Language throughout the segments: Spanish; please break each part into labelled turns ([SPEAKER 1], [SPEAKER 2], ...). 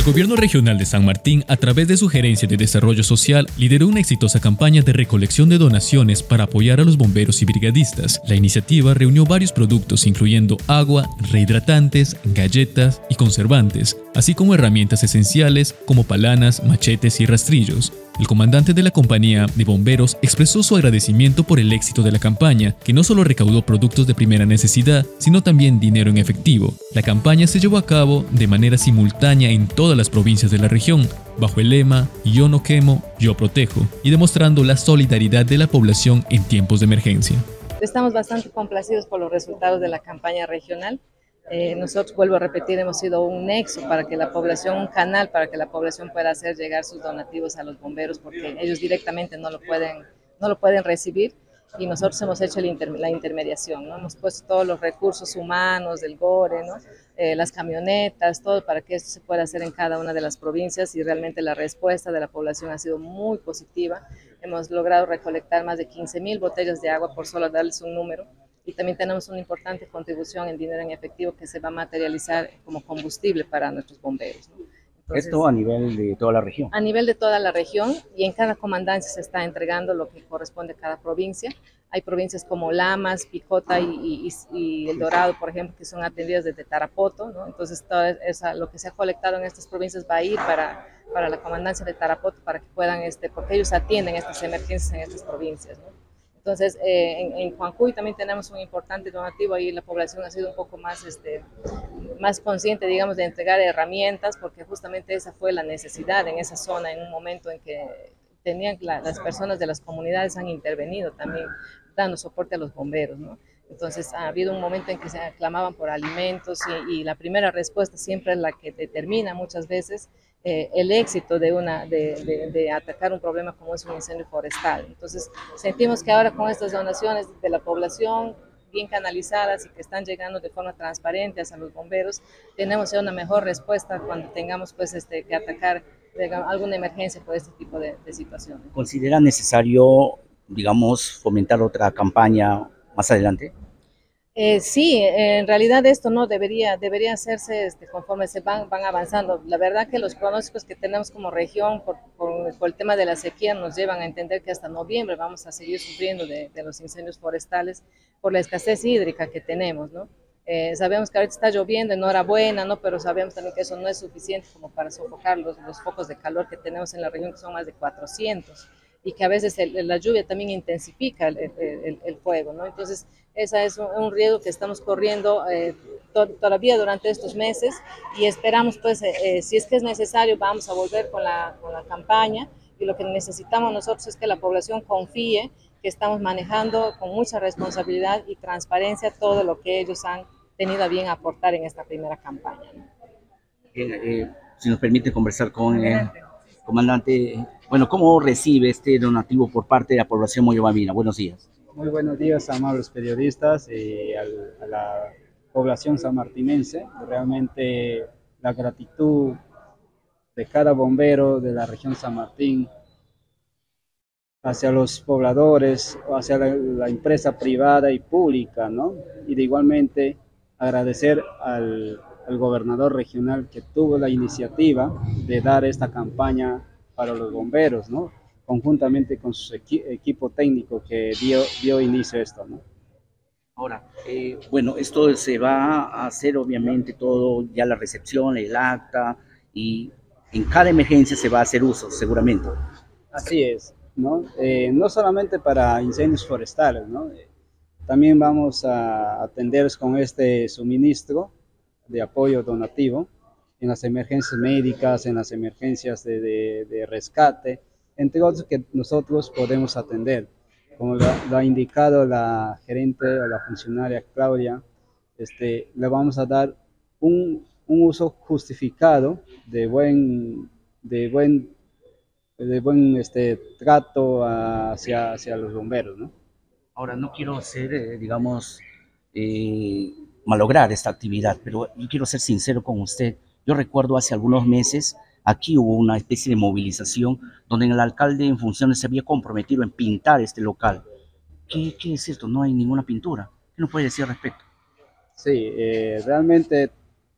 [SPEAKER 1] Gobierno Regional de San Martín, a través de su Gerencia de Desarrollo Social, lideró una exitosa campaña de recolección de donaciones para apoyar a los bomberos y brigadistas. La iniciativa reunió varios productos, incluyendo agua, rehidratantes, galletas y conservantes, así como herramientas esenciales como palanas, machetes y rastrillos. El comandante de la compañía de bomberos expresó su agradecimiento por el éxito de la campaña, que no solo recaudó productos de primera necesidad, sino también dinero en efectivo. La campaña se llevó a cabo de manera simultánea en todas las provincias de la región, bajo el lema "Yo no quemo, yo protejo", y demostrando la solidaridad de la población en tiempos de emergencia.
[SPEAKER 2] Estamos bastante complacidos por los resultados de la campaña regional. Nosotros, vuelvo a repetir, hemos sido un nexo para que la población, un canal para que la población pueda hacer llegar sus donativos a los bomberos, porque ellos directamente no lo pueden recibir, y nosotros hemos hecho la intermediación, ¿no? Hemos puesto todos los recursos humanos del GORE, ¿no? Las camionetas, todo para que esto se pueda hacer en cada una de las provincias, y realmente la respuesta de la población ha sido muy positiva. Hemos logrado recolectar más de 15.000 botellas de agua, por solo darles un número. Y también tenemos una importante contribución en dinero en efectivo que se va a materializar como combustible para nuestros bomberos, ¿no? Entonces,
[SPEAKER 3] esto a nivel de toda la región.
[SPEAKER 2] A nivel de toda la región, y en cada comandancia se está entregando lo que corresponde a cada provincia. Hay provincias como Lamas, Picota y El Dorado, por ejemplo, que son atendidas desde Tarapoto, ¿no? Entonces lo que se ha colectado en estas provincias va a ir para la comandancia de Tarapoto, para que puedan, porque ellos atienden estas emergencias en estas provincias, ¿no? Entonces, en Juancuy también tenemos un importante donativo, ahí la población ha sido un poco más consciente, digamos, de entregar herramientas, porque justamente esa fue la necesidad en esa zona, en un momento en que las personas de las comunidades han intervenido también, dando soporte a los bomberos, ¿no? Entonces, ha habido un momento en que se clamaban por alimentos, y la primera respuesta siempre es la que determina muchas veces el éxito de atacar un problema como es un incendio forestal. Entonces, sentimos que ahora con estas donaciones de la población bien canalizadas y que están llegando de forma transparente a los bomberos, tenemos ya una mejor respuesta cuando tengamos que atacar, digamos, alguna emergencia por este tipo de situaciones.
[SPEAKER 3] ¿Considera necesario, digamos, fomentar otra campaña más adelante?
[SPEAKER 2] Sí, en realidad esto no debería hacerse conforme se van avanzando. La verdad que los pronósticos que tenemos como región por el tema de la sequía nos llevan a entender que hasta noviembre vamos a seguir sufriendo de los incendios forestales por la escasez hídrica que tenemos, ¿no? Sabemos que ahorita está lloviendo, enhorabuena, ¿no? Pero sabemos también que eso no es suficiente como para sofocar los focos de calor que tenemos en la región, que son más de 400, y que a veces la lluvia también intensifica el fuego, ¿no? Entonces, ese es un riesgo que estamos corriendo todavía durante estos meses, y esperamos, pues, si es que es necesario, vamos a volver con la campaña, y lo que necesitamos nosotros es que la población confíe que estamos manejando con mucha responsabilidad y transparencia todo lo que ellos han tenido a bien aportar en esta primera campaña, ¿no?
[SPEAKER 3] Si nos permite conversar con el comandante, bueno, ¿cómo recibe este donativo por parte de la población moyobambina? Buenos días.
[SPEAKER 4] Muy buenos días, amables periodistas, y a la población sanmartinense. Realmente la gratitud de cada bombero de la región San Martín hacia los pobladores, hacia la empresa privada y pública, ¿no? Y de igualmente agradecer al gobernador regional que tuvo la iniciativa de dar esta campaña para los bomberos, ¿no? Conjuntamente con su equipo técnico que dio inicio a esto, ¿no?
[SPEAKER 3] Ahora, bueno, esto se va a hacer obviamente todo, ya la recepción, el acta, y en cada emergencia se va a hacer uso, seguramente.
[SPEAKER 4] Así es, ¿no? No solamente para incendios forestales, ¿no? También vamos a atender con este suministro de apoyo donativo en las emergencias médicas, en las emergencias de rescate, entre otros que nosotros podemos atender. Como lo ha indicado la gerente o la funcionaria Claudia, le vamos a dar un uso justificado de buen trato hacia los bomberos, ¿no?
[SPEAKER 3] Ahora, no quiero hacer, digamos, malograr esta actividad, pero yo quiero ser sincero con usted. Yo recuerdo hace algunos meses, aquí hubo una especie de movilización donde el alcalde en funciones se había comprometido en pintar este local. ¿Qué es esto? No hay ninguna pintura. ¿Qué nos puede decir al respecto?
[SPEAKER 4] Sí, realmente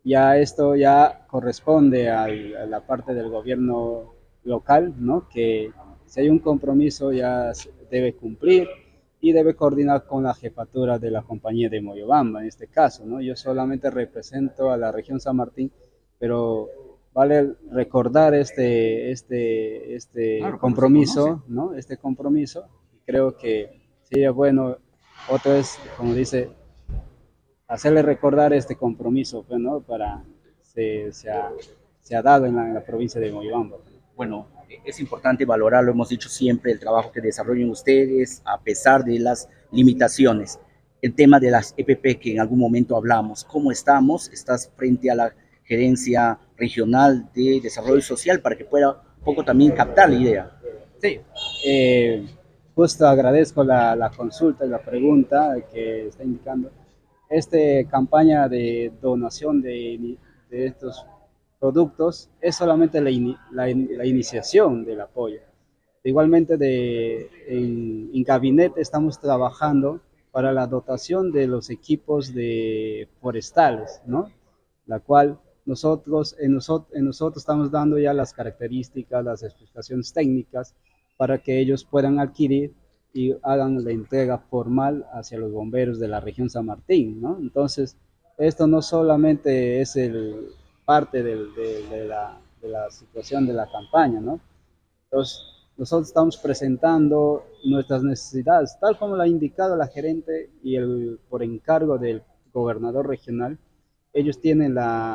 [SPEAKER 4] Ya esto ya corresponde a la parte del gobierno local, ¿no? Que si hay un compromiso ya debe cumplir y debe coordinar con la jefatura de la compañía de Moyobamba, en este caso, ¿no? Yo solamente represento a la región San Martín, pero vale recordar este
[SPEAKER 3] Claro, cuando se conoce.
[SPEAKER 4] compromiso, ¿no? Este compromiso, creo que sería bueno, otra vez, como dice, hacerle recordar este compromiso, pues, ¿no? Para se ha dado en la provincia de Moyobamba.
[SPEAKER 3] Bueno, es importante valorarlo, hemos dicho siempre, el trabajo que desarrollan ustedes a pesar de las limitaciones. El tema de las EPP que en algún momento hablamos, ¿cómo estamos? ¿Estás frente a la gerencia regional de desarrollo social para que pueda un poco también captar la idea?
[SPEAKER 4] Sí, eh, justo agradezco la consulta y la pregunta que está indicando. Esta campaña de donación de estos productos es solamente la iniciación del apoyo. Igualmente, en gabinete estamos trabajando para la dotación de los equipos de forestales, ¿no? La cual en nosotros estamos dando ya las características, las especificaciones técnicas para que ellos puedan adquirir y hagan la entrega formal hacia los bomberos de la región San Martín, ¿no? Entonces, esto no solamente es parte de la situación de la campaña, ¿no? Entonces, nosotros estamos presentando nuestras necesidades, tal como lo ha indicado la gerente y por encargo del gobernador regional. Ellos tienen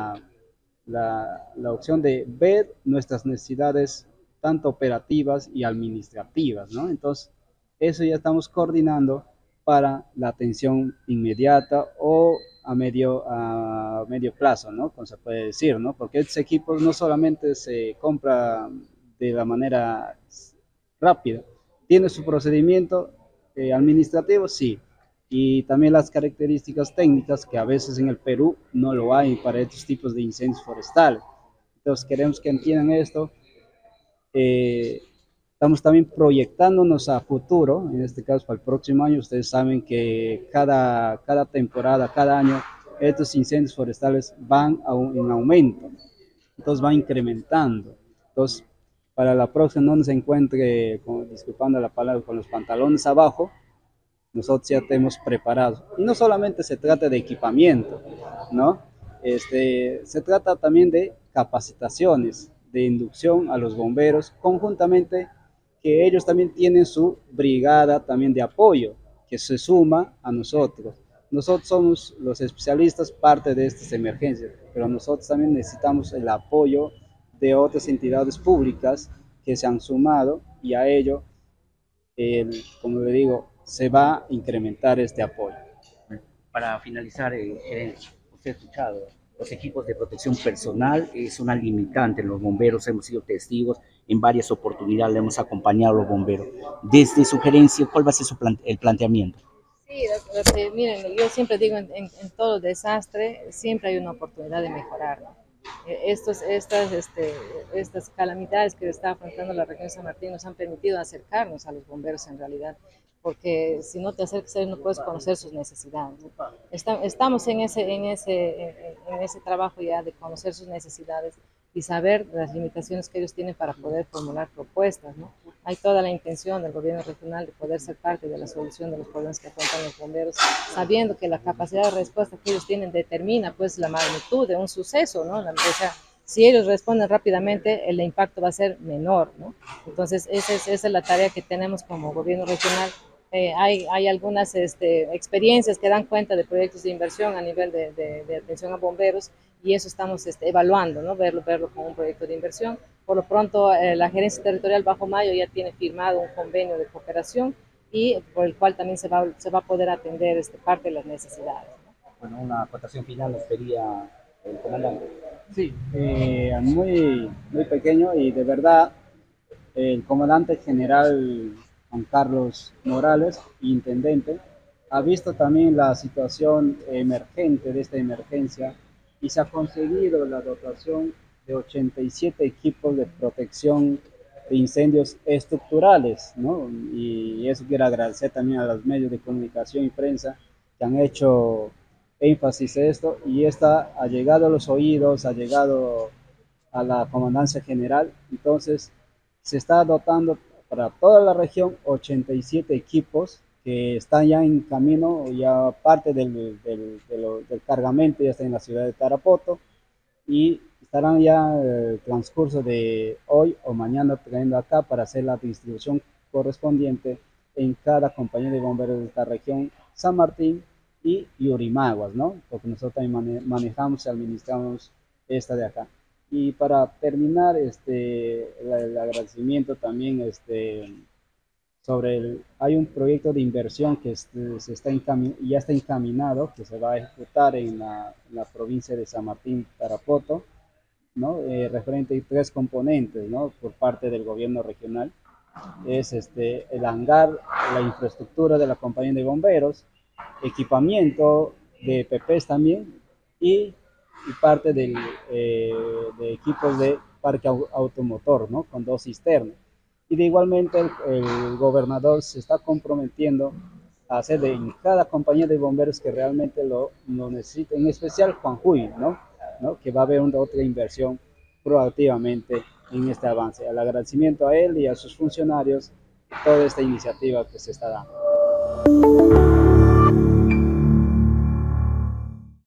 [SPEAKER 4] la opción de ver nuestras necesidades tanto operativas y administrativas, ¿no? Entonces, eso ya estamos coordinando para la atención inmediata o a medio plazo, ¿no? Como se puede decir, ¿no? Porque estos equipos no solamente se compra de la manera rápida, tiene su procedimiento administrativo, sí, y también las características técnicas que a veces en el Perú no lo hay para estos tipos de incendios forestales. Entonces queremos que entiendan esto. Eh, Estamos también proyectándonos a futuro, en este caso para el próximo año. Ustedes saben que cada temporada, cada año, estos incendios forestales van en aumento, entonces va incrementando. Entonces, para la próxima no se encuentre, disculpando la palabra, con los pantalones abajo, nosotros ya tenemos preparados. Y no solamente se trata de equipamiento, ¿no? Se trata también de capacitaciones, de inducción a los bomberos, conjuntamente que ellos también tienen su brigada también de apoyo, que se suma a nosotros. Nosotros somos los especialistas parte de estas emergencias, pero nosotros también necesitamos el apoyo de otras entidades públicas que se han sumado y a ello, como le digo, se va a incrementar este apoyo.
[SPEAKER 3] Para finalizar, gerente, usted ha escuchado, los equipos de protección personal es una limitante. Los bomberos hemos sido testigos, en varias oportunidades le hemos acompañado a los bomberos. Desde su gerencia, ¿cuál va a ser el planteamiento?
[SPEAKER 2] Sí, miren, yo siempre digo, en todo desastre siempre hay una oportunidad de mejorar, ¿no? Estas calamidades que está afrontando la región de San Martín nos han permitido acercarnos a los bomberos en realidad, porque si no te acercas a ellos no puedes conocer sus necesidades. Estamos en ese trabajo ya de conocer sus necesidades y saber las limitaciones que ellos tienen para poder formular propuestas, ¿no? Hay toda la intención del gobierno regional de poder ser parte de la solución de los problemas que afrontan los bomberos, sabiendo que la capacidad de respuesta que ellos tienen determina pues la magnitud de un suceso, ¿no? O sea, si ellos responden rápidamente, el impacto va a ser menor, ¿no? Entonces, esa es la tarea que tenemos como gobierno regional. Hay algunas experiencias que dan cuenta de proyectos de inversión a nivel de atención a bomberos y eso estamos evaluando, ¿no? Verlo como un proyecto de inversión. Por lo pronto, la Gerencia Territorial Bajo Mayo ya tiene firmado un convenio de cooperación y por el cual también se va a poder atender parte de las necesidades, ¿no?
[SPEAKER 3] Bueno, una acotación final nos pedía el comandante.
[SPEAKER 4] Sí, muy pequeño y de verdad el comandante general Juan Carlos Morales, intendente, ha visto también la situación emergente de esta emergencia y se ha conseguido la dotación de 87 equipos de protección de incendios estructurales, ¿no? Y eso quiero agradecer también a los medios de comunicación y prensa que han hecho énfasis a esto y esta ha llegado a los oídos, ha llegado a la Comandancia General. Entonces se está dotando para toda la región 87 equipos que están ya en camino, ya parte del cargamento ya está en la ciudad de Tarapoto y estarán ya el transcurso de hoy o mañana trayendo acá para hacer la distribución correspondiente en cada compañía de bomberos de esta región, San Martín y Yurimaguas, ¿no? Porque nosotros también manejamos y administramos esta de acá. Y para terminar, el agradecimiento también hay un proyecto de inversión que ya está encaminado, que se va a ejecutar en la provincia de San Martín, Tarapoto, ¿no? Referente a tres componentes, ¿no? Por parte del gobierno regional. Es el hangar, la infraestructura de la compañía de bomberos, equipamiento de PPs también y parte de equipos de parque automotor, ¿no? Con 2 cisternas. Y de igualmente el gobernador se está comprometiendo a hacer en cada compañía de bomberos que realmente lo necesite, en especial Juanjuy, ¿no? Que va a haber otra inversión proactivamente en este avance. El agradecimiento a él y a sus funcionarios por toda esta iniciativa que se está dando.